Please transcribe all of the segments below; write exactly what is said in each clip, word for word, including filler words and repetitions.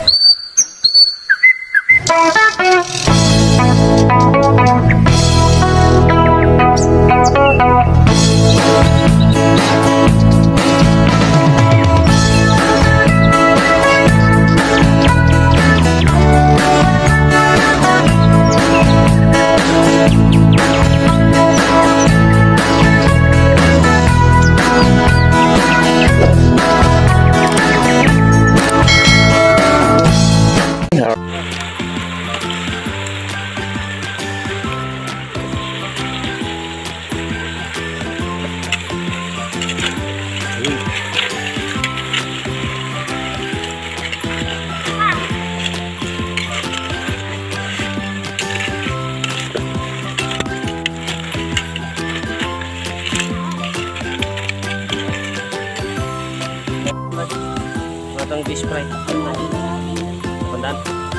Matang display. Pandaan.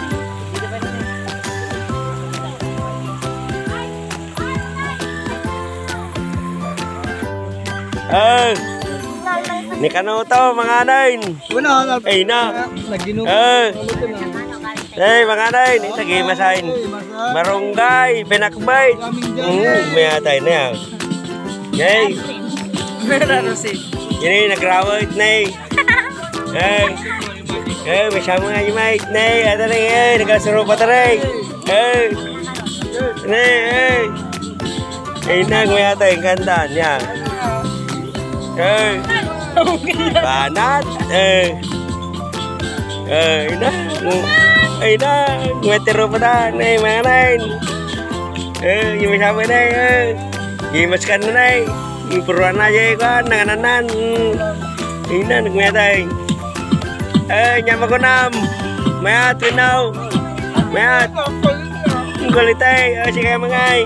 Eh, ni kano to mga anayin. Wala, ay na. Nagdinugo. Eh, hey mga anayin, itagi masahin. Marunggay, pinakbay. Hmm, may atay na yan. Yay. Meron si. Ini nagrawit na eh. Eh, eh, masyamo nga yung mate na eh. Ada rin eh, nagkasuro pa taray. Eh, eh, eh. Eh, nang may atay, gandaan yan. Eh, banat. Eh, eh, ina. Eh, ina. Ngatiro pa na. Eh, mga nain. Eh, yung masyamo na eh. Yung maskan na na eh. Yung puruan na aja kan, nanganan. Ina, nagmayatay. Eh, nyama ko nam. Mayat, winaw. Mayat. Ang kulitay. O, sige mangay.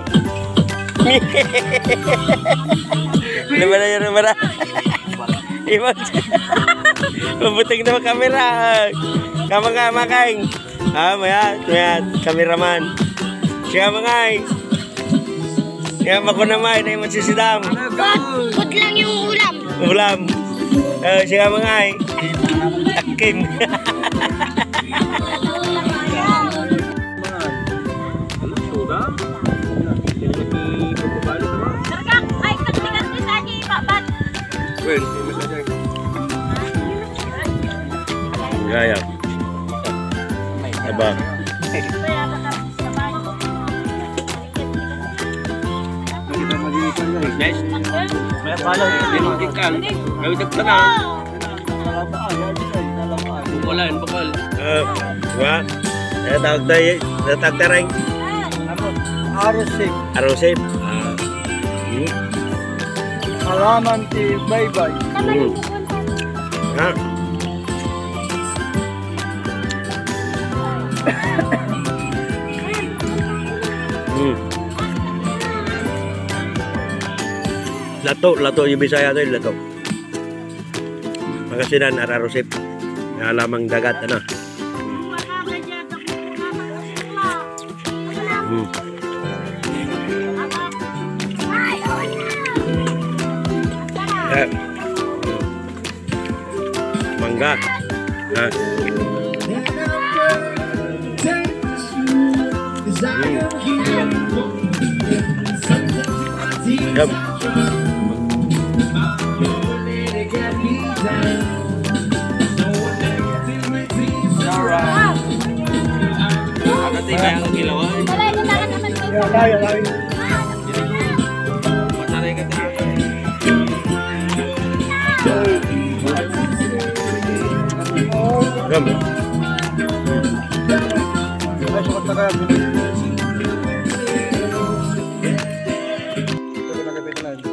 Lumara yun, lumara. Ibang. Mabuting na kamera. Kamang nga, makaing. Ah, mayat, mayat. Kameraman. Sige mangay. Nyama ko naman. Ay, magsisidam. Good lang yung ulam. Ulam. Eh, sige mangay. Takim. Sarkak, ay katigan din lagi, babat. Well, gaya. Aba. Guys, may pala din ikan. Ay dagta na. Bukulan, bukol. Eh, wa. Eh tawag tayo, tawag tayo. Arosip. Arosip. Ah. Hmm. Halaman ti baybay. Hmm. Ha. Hmm. Lato, lato yung Bisaya to, lato. Magasinan ararosip. Alamang dagat ano. Hmm. Eh. Mangga. Ha. Hmm. Yum. Tiba yang kilauan. Ya, tayo, tayo. Mataray ka tayo. Ram. Ay, sukat na kaya. Ito na nagapitan na.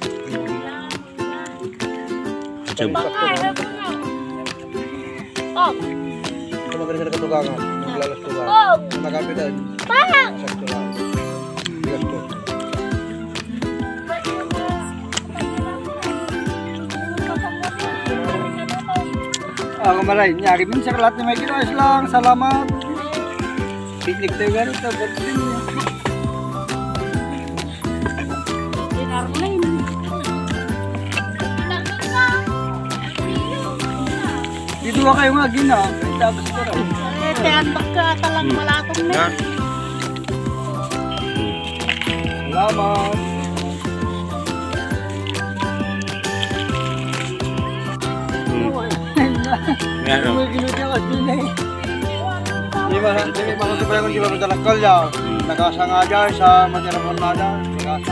Cem. Oh. Ito magaling sa nakatugangan. Naglalas tugangan. Oh. Nagapitan. Parang. Sakto lang. Bigas to. Ah, kamaray, nyari min sa kalat ni may ginawa lang. Salamat. Picnic tayo gano'n. Tabat din niya. Dito Iwa kayo nga gina. Tapos ko rin. Eh, tiyandak ka talang malatong na. Ha? Salamat. Ano? May ginuti ako din eh. Di ba, di ba, di ba kung di ba madalakal ya? Nagasa nga dyan sa Matirapon na dyan. Nagasa.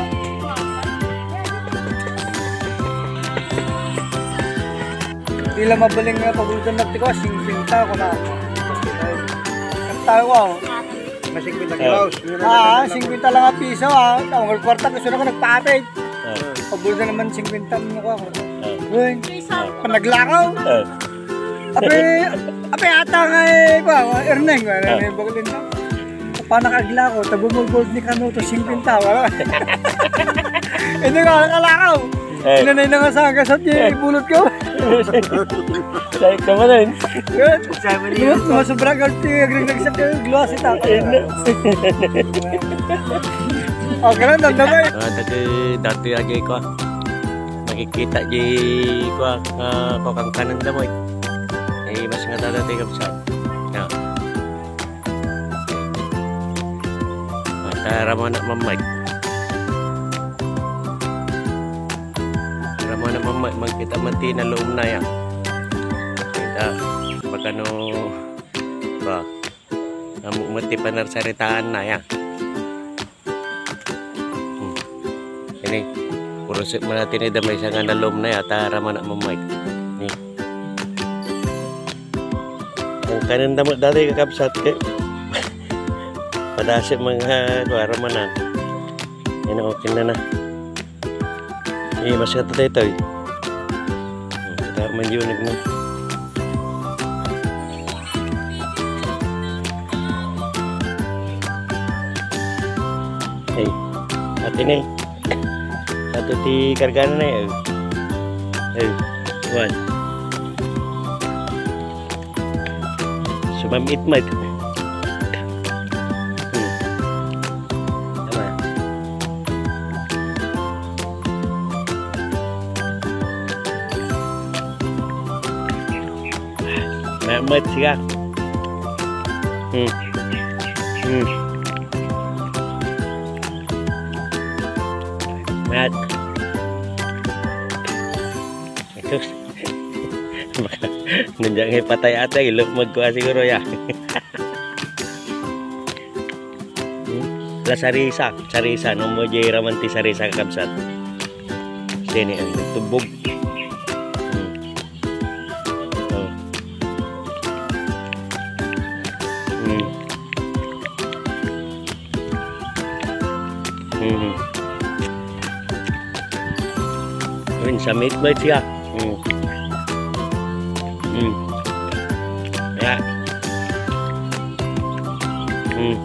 Di lang mabaling nga pagulutan natin ko, sing-singta ko na. Kanta ko ako. Masingkwinta kilos. Ah, singkwinta lang ang piso ah. Ang kwarta gusto na ko nagpapit. Pagulutan naman singkwinta mo ko ako. Uy, panaglakaw. Ape, ape ata nga eh, kwa, erneng, wala na yung bagalin na. Pa nakagla ko, tabumulgold ni Kanuto, singpinta, wala. Hindi ka nakalakaw. Inanay na nga sa agasat niya, ibulot ko. Sayang ka man rin. Good. Lumasobrang galti, agring-nagsat yung gloss ita. O, ganun, damdamay. Dati lagi ko. Nakikita di ko ko kang kanan damoy. Eh mas nga dati kapsa. Ya. Mata ramo na mamay. Ramo na mamay magkita manti na loom na ya. Kita bakano ba. Amo mati panar saritaan na ya. Hmm. Ini Purusip mo natin ida may isang analom na yata raman na mamay. Ni. Ang kanin damo dati kakabsat ke. Padasip mga raman na. Ina okay na na. Eh mas kata tayo ito. Kita manjunig na. Hey, hati nih. Satu di kargana na yun. Hey, one. Sumamit mat. Hmm. Tama. Mamat siya. Hmm. Hmm. Mat. Terus nandiyan patay ata ilok magkuha siguro ya. La sarisa, sarisa no mo jay ramanti sarisa kakabsat. Sini ang tubog. Hmm. Oh. Hmm. Hmm. Win samit ba siya? Hmm. Hmm. Ya. Hmm.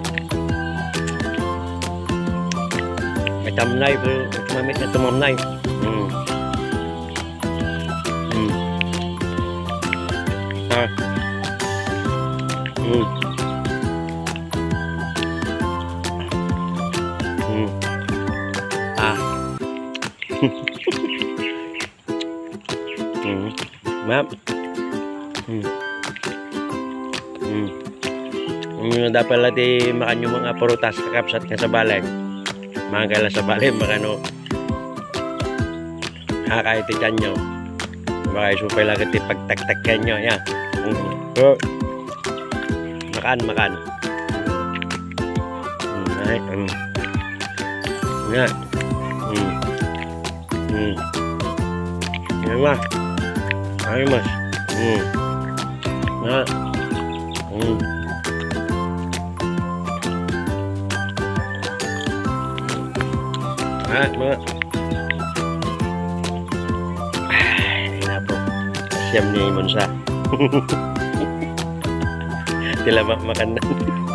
May tamnay pero mamit na tumamnay. Hmm. Hmm. Ha. Hmm. Hmm. Ah. Hmm. Map. Hmm. Hmm. Yung dapat lati makan yung mga prutas kakapsat ka sa balay. Mga kala sa balay makano. Ha kahit ikan nyo. Baka isupay lang iti pagtaktakan nyo. Yan. Hmm. So, makan, makan. Hmm. Ay, hmm. Yan. Hmm. Hmm. Yan ba? Ay mas. Hmm. Na. Hmm. Ah, mga. Ay, na po. Siyam niya imon sa. Tila makan na.